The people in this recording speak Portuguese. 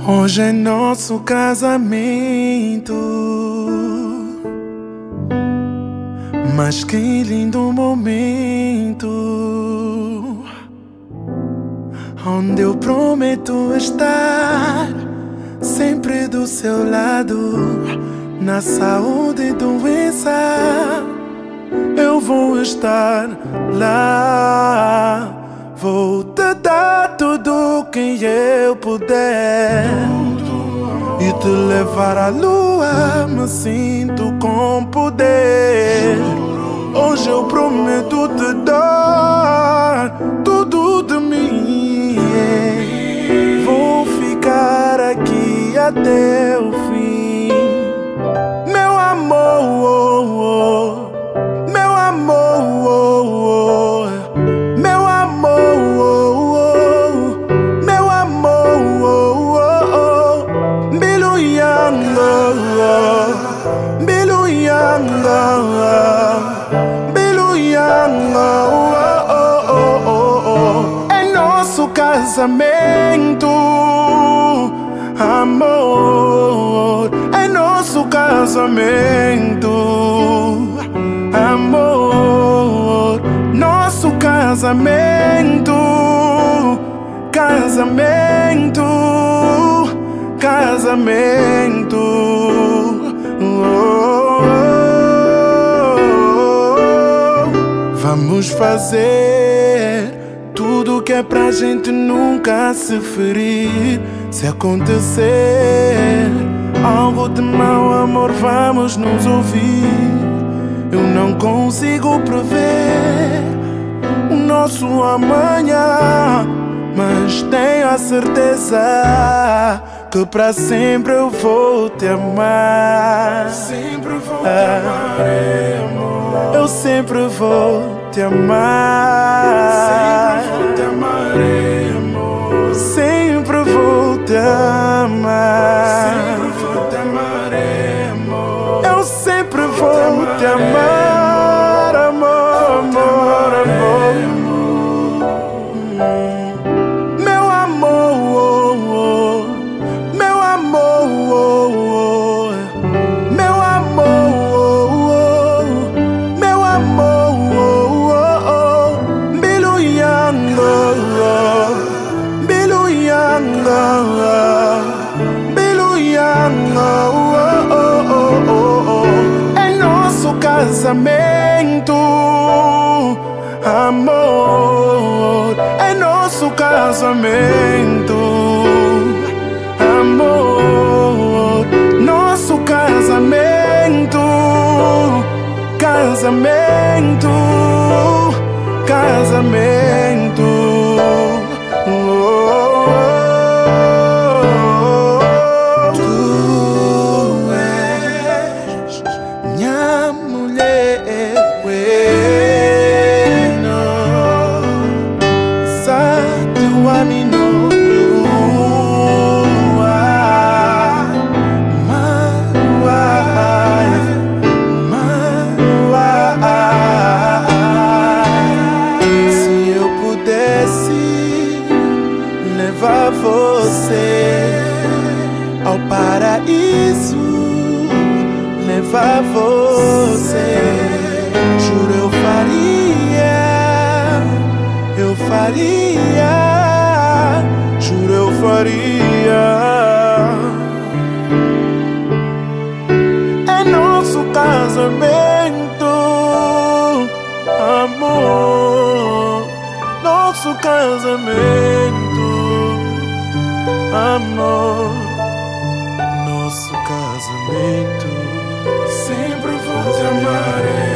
Hoje é nosso casamento, mas que lindo momento, onde eu prometo estar sempre do seu lado, na saúde e doença. Eu vou estar lá. Vou te dar tudo que eu puder e te levar à lua. Me sinto com poder. Hoje eu prometo te dar tudo de mim. Vou ficar aqui até o fim, meu amor. Meu amor, meu amor, meu amor, Biluyanga, Biluyanga, Biluyanga, é nosso casamento, amor, é nosso casamento, amor, nosso casamento, casamento, casamento. Vamos fazer tudo que é pra gente nunca se ferir. Se acontecer algo de mau, amor, vamos nos ouvir. Eu não consigo prever o nosso amanhã, mas tenho a certeza que pra sempre eu vou te amar. Sempre vou te amar, amor. Eu sempre vou te amar. Sempre vou te amar, amor. Sempre vou te amar. Sempre vou te amar, amor. Eu sempre vou te amar, amor, amor, amor. Meu amor, meu amor, meu amor, meu amor, Biluyanga, Biluyanga, Biluyanga. É nosso casamento, amor, é nosso casamento, amor, nosso casamento, casamento, casamento. Tu és minha mulher, levar você ao paraíso, levar você. Juro, eu faria, juro, eu faria. É nosso casamento, amor, nosso casamento, amor, nosso casamento. Sempre vou te amar.